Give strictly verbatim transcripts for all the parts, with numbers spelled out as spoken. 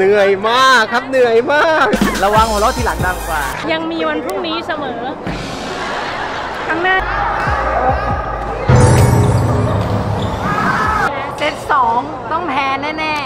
เหนื่อยมากครับเหนื่อยมากระวังหัวเราะทีหลังดังกว่ายังมีวันพรุ่งนี้เสมอข้างหน้าเซตสองต้องแพ้แน่ๆ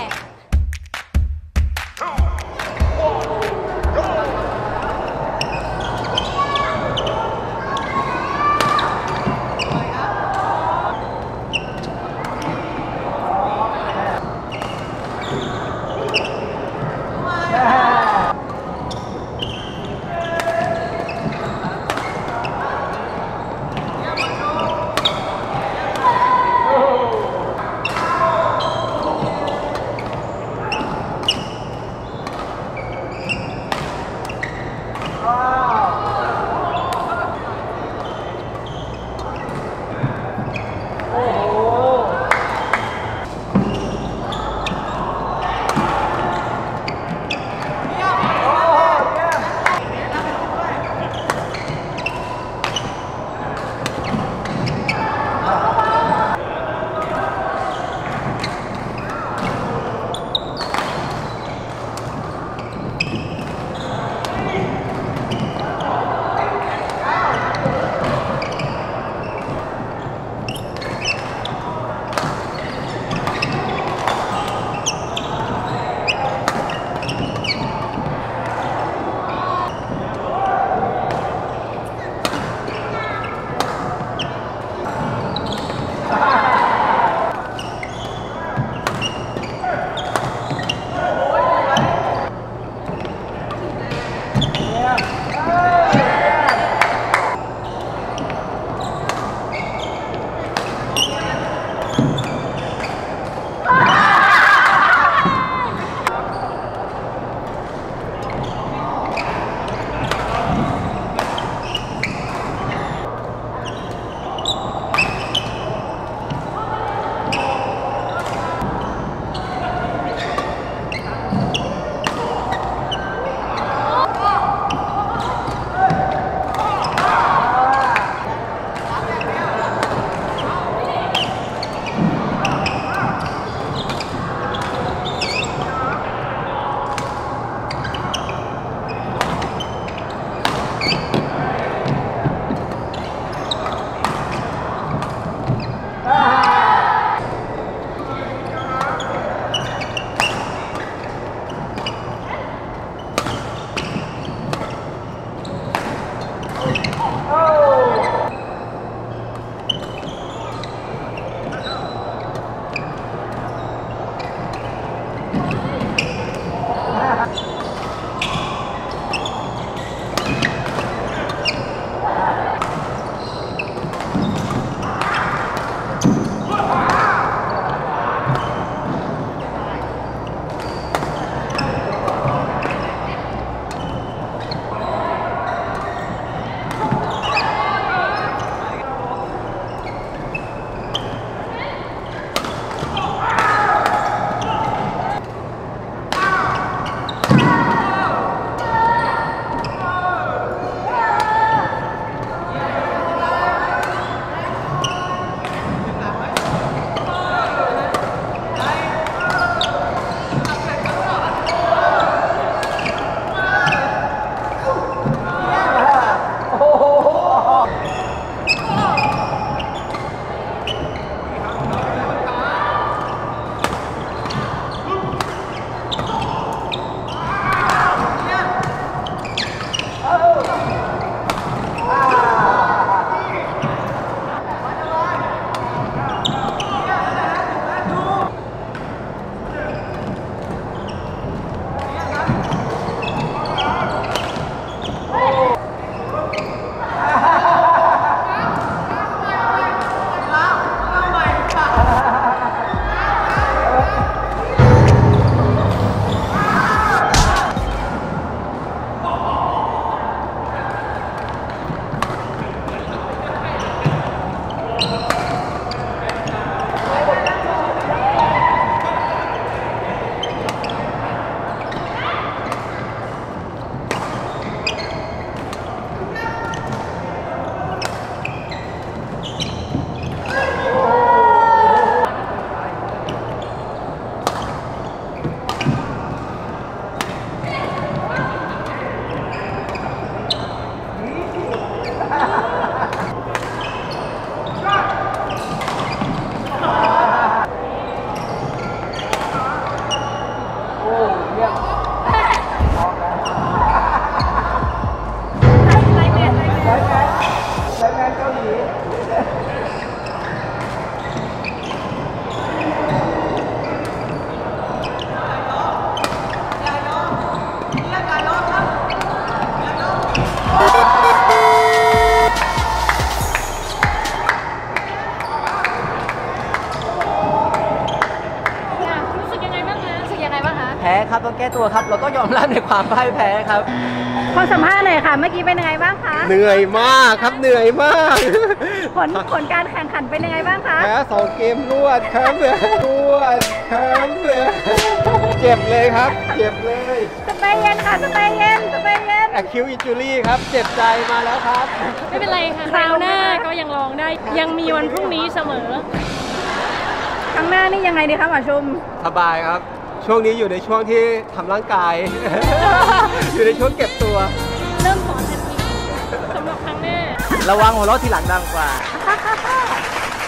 ครับต้องแก้ตัวครับเราก็ยอมรับในความพ่ายแพ้ครับขอสัมภาษณ์หน่อยค่ะ เมื่อกี้เป็นยังไงบ้างคะเหนื่อยมากครับเหนื่อยมากผลผลการแข่งขันเป็นยังไงบ้างคะแพ้สองเกมรวดครับรวดครับเจ็บเลยครับ เจ็บเลยสเปรย์เย็นค่ะสเปรย์เย็นสเปรย์เย็น acute injury ครับ เจ็บใจมาแล้วครับไม่เป็นไรค่ะ คราวหน้าก็ยังลองได้ ยังมีวันพรุ่งนี้เสมอครั้งหน้านี่ยังไงดีคะหมอชุมสบายครับ ช่วงนี้อยู่ในช่วงที่ทำร่างกาย อยู่ในช่วงเก็บตัวเริ่มสอนทันทีสำหรับครั้งหน้าระวังหัวเราะทีหลังดังกว่า